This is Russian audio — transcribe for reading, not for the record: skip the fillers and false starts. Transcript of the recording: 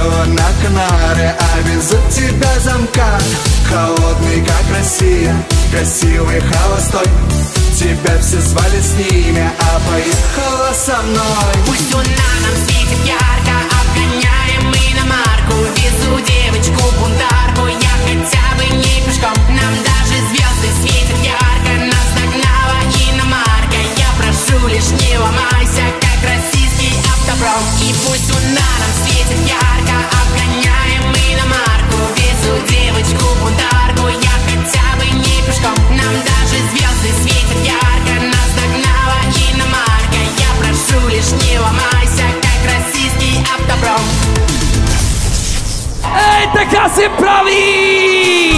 Летела на Канары, а везут тебя замкат. Холодный, как Россия, красивый, холостой. Тебя все звали с ними, а поехала со мной. Пусть луна нам светит ярко, обгоняем иномарку. Везу девочку-бунтарку, я хотя бы не пешком. Нам даже звезды светят ярко, нас догнала иномарка. Я прошу, лишь не ломайся, как российский автопром. И пусть луна нам светит ярко, обгоняем иномарку. Везу девочку-бунтарку, я хотя бы не пешком. Нам даже звезды светят ярко, нас догнала иномарка. Я прошу, лишь не ломайся, как российский автопром. Ej, tak asi praví!